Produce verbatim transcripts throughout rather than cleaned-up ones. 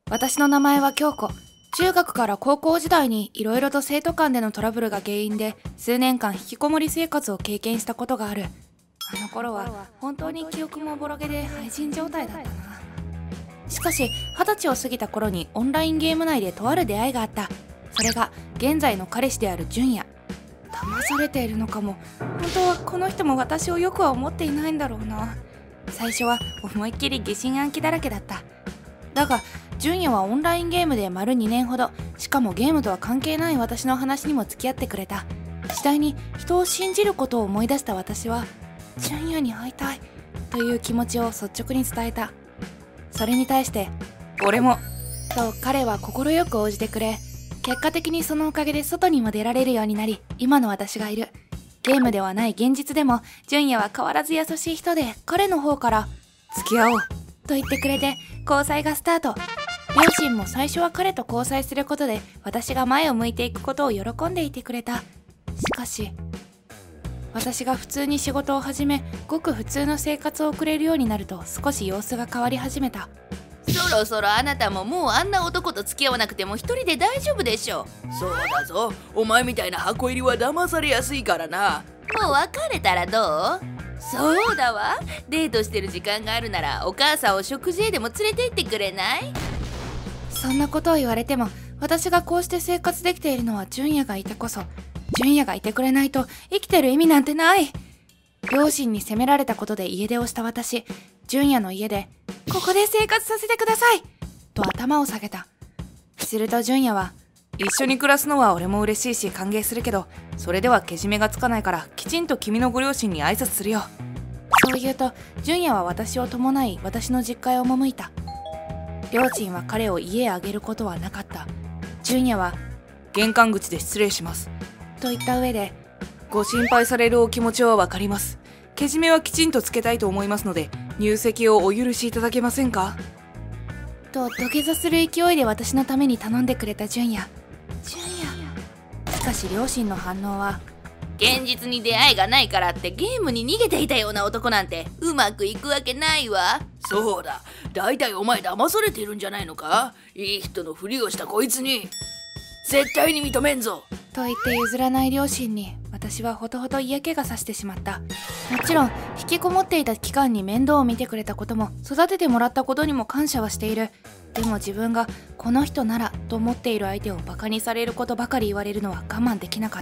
私の名前は京子。中学から高校時代に色々と生徒間でのトラブルが原因で数年間引きこもり生活を経験したことがある。あの頃は本当に記憶もおぼろげで廃人状態だったな。しかし二十歳を過ぎた頃にオンラインゲーム内でとある出会いがあった。それが現在の彼氏である純也。騙されているのかも。本当はこの人も私をよくは思っていないんだろうな。最初は思いっきり疑心暗鬼だらけだった。だが純也はオンラインゲームで丸にねんほど、しかもゲームとは関係ない私の話にも付き合ってくれた。次第に人を信じることを思い出した私は、純也に会いたいという気持ちを率直に伝えた。それに対して俺もと彼は快く応じてくれ、結果的にそのおかげで外にも出られるようになり、今の私がいる。ゲームではない現実でも純也は変わらず優しい人で、彼の方から付き合おうと言ってくれて交際がスタート。両親も最初は彼と交際することで私が前を向いていくことを喜んでいてくれた。しかし私が普通に仕事を始め、ごく普通の生活を送れるようになると少し様子が変わり始めた。 そろそろあなたももうあんな男と付き合わなくても一人で大丈夫でしょ。 そうだぞ、お前みたいな箱入りは騙されやすいからな。 もう別れたらどう？そうだわ、デートしてる時間があるならお母さんを食事へでも連れて行ってくれない？ そんなことを言われても、私がこうして生活できているのは純也がいてこそ。純也がいてくれないと生きてる意味なんてない。両親に責められたことで家出をした私、純也の家でここで生活させてくださいと頭を下げた。すると純也は、 一緒に暮らすのは俺も嬉しいし歓迎するけど、それではけじめがつかないからきちんと君のご両親に挨拶するよ。 そう言うと純也は私を伴い私の実家へ赴いた。両親は彼を家へあげることはなかった。純也は玄関口で失礼しますと言った上で、 ご心配されるお気持ちはわかります。けじめはきちんとつけたいと思いますので、入籍をお許しいただけませんかと土下座する勢いで私のために頼んでくれた純也。純也。しかし両親の反応は、 現実に出会いがないからってゲームに逃げていたような男なんてうまくいくわけないわ。 そうだ、だいたいお前騙されてるんじゃないのか。いい人のふりをしたこいつに絶対に認めんぞと言って譲らない両親に私はほとほと嫌気がさしてしまった。もちろん引きこもっていた期間に面倒を見てくれたことも育ててもらったことにも感謝はしている。でも自分がこの人ならと思っている相手をバカにされることばかり言われるのは我慢できなかった。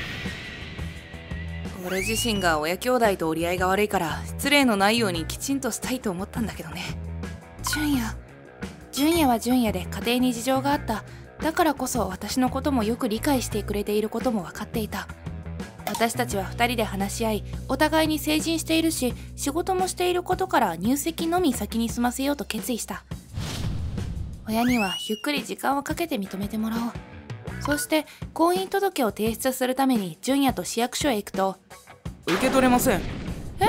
俺自身が親兄弟と折り合いが悪いから失礼のないようにきちんとしたいと思ったんだけどね。 純也。純也は純也で家庭に事情があった。だからこそ私のこともよく理解してくれていることも分かっていた。私たちはふたりで話し合い、お互いに成人しているし仕事もしていることから入籍のみ先に済ませようと決意した。親にはゆっくり時間をかけて認めてもらおう。そして婚姻届を提出するために純也と市役所へ行くと、 受け取れません。 え？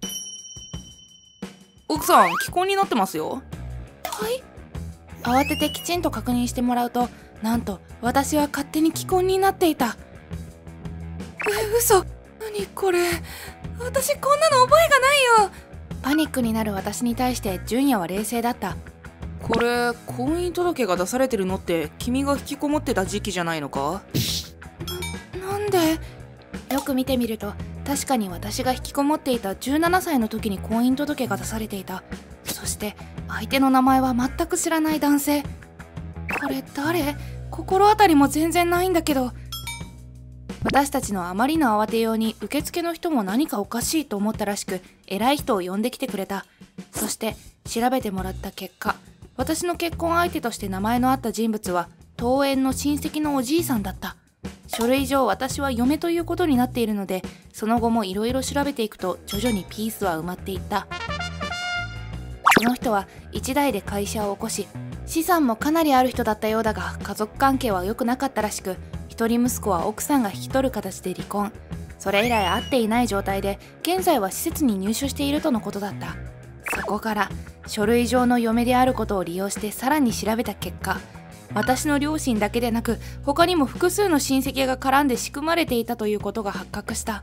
奥さん既婚になってますよ。 はい。慌ててきちんと確認してもらうと、なんと私は勝手に既婚になっていた。え、嘘。何これ。私こんなの覚えがないよ。パニックになる私に対して純也は冷静だった。 これ婚姻届が出されてるのって君が引きこもってた時期じゃないのか？ な、なんで？よく見てみると確かに私が引きこもっていたじゅうななさいの時に婚姻届が出されていた。そして相手の名前は全く知らない男性。これ誰？心当たりも全然ないんだけど。私たちのあまりの慌てように受付の人も何かおかしいと思ったらしく、偉い人を呼んできてくれた。そして調べてもらった結果、私の結婚相手として名前のあった人物は遠縁の親戚のおじいさんだった。書類上私は嫁ということになっているので、その後もいろいろ調べていくと徐々にピースは埋まっていった。その人は一代で会社を起こし、資産もかなりある人だったようだが、家族関係は良くなかったらしく、一人息子は奥さんが引き取る形で離婚。それ以来会っていない状態で、現在は施設に入所しているとのことだった。そこから書類上の嫁であることを利用してさらに調べた結果、私の両親だけでなく他にも複数の親戚が絡んで仕組まれていたということが発覚した。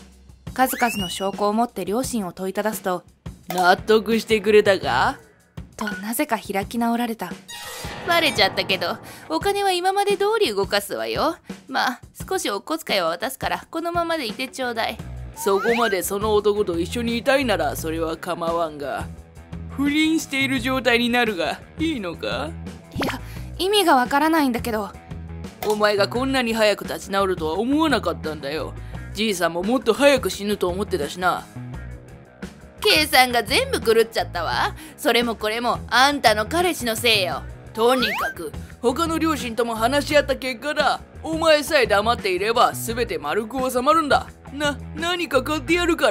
数々の証拠を持って両親を問いただすと、 納得してくれたか？ となぜか開き直られた。 バレちゃったけど、お金は今まで通り動かすわよ。まあ少しお小遣いは渡すからこのままでいてちょうだい。 そこまでその男と一緒にいたいならそれは構わんが、不倫している状態になるがいいのか？ いや、意味がわからないんだけど。 お前がこんなに早く立ち直るとは思わなかったんだよ。じいさんももっと早く死ぬと思ってたしな。 計算が全部狂っちゃったわ。それもこれもあんたの彼氏のせいよ。 とにかく他の両親とも話し合った結果だ。お前さえ黙っていれば全て丸く収まるんだ。な、何か買ってやるから。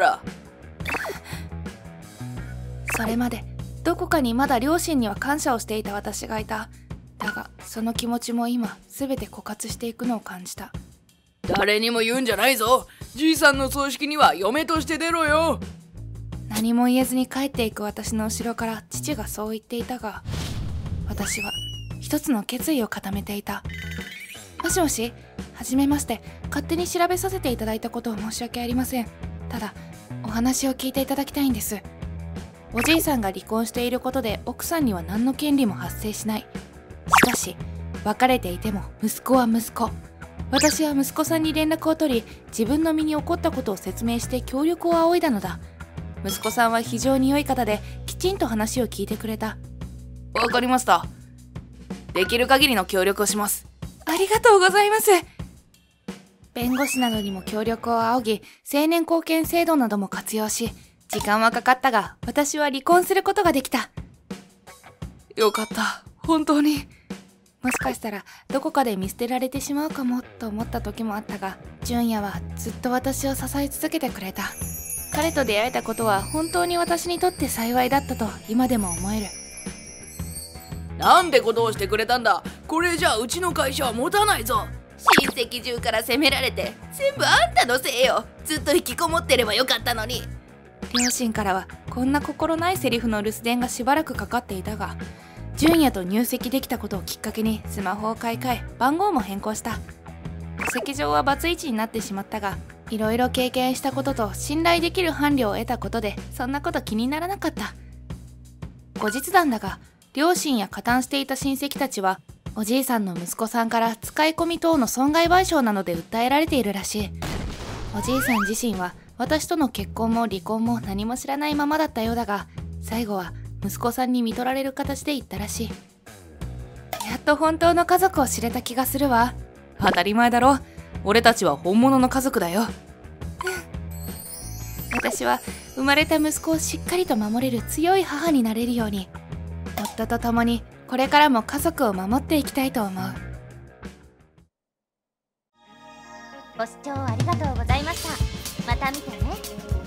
それまでどこかにまだ両親には感謝をしていた私がいた。だがその気持ちも今全て枯渇していくのを感じた。 誰にも言うんじゃないぞ。じいさんの葬式には嫁として出ろよ。 何も言えずに帰っていく私の後ろから父がそう言っていたが、私は一つの決意を固めていた。もしもし、はじめまして。勝手に調べさせていただいたことを申し訳ありません。ただお話を聞いていただきたいんです。おじいさんが離婚していることで奥さんには何の権利も発生しない。しかし別れていても息子は息子。私は息子さんに連絡を取り、自分の身に起こったことを説明して協力を仰いだのだ。息子さんは非常に良い方できちんと話を聞いてくれた。 わかりました。できる限りの協力をします。 ありがとうございます。弁護士などにも協力を仰ぎ、成年後見制度なども活用し、時間はかかったが私は離婚することができた。 よかった。本当に。 もしかしたらどこかで見捨てられてしまうかもと思った時もあったが、純也はずっと私を支え続けてくれた。彼と出会えたことは本当に私にとって幸いだったと今でも思える。 なんてことをしてくれたんだ。これじゃあうちの会社は持たないぞ。 親戚中から責められて全部あんたのせいよ。ずっと引きこもってればよかったのに。 両親からはこんな心ないセリフの留守電がしばらくかかっていたが、純也と入籍できたことをきっかけにスマホを買い替え、番号も変更した。戸籍上はバツイチになってしまったが、いろいろ経験したことと信頼できる伴侶を得たことでそんなこと気にならなかった。後日談だが、両親や加担していた親戚たちはおじいさんの息子さんから使い込み等の損害賠償などで訴えられているらしい。おじいさん自身は私との結婚も離婚も何も知らないままだったようだが、最後は息子さんに見取られる形で言ったらしい。やっと本当の家族を知れた気がするわ。 当たり前だろ。俺たちは本物の家族だよ。 私は生まれた息子をしっかりと守れる強い母になれるように、夫と共にこれからも家族を守っていきたいと思う。 ご視聴ありがとうございました。また見てね。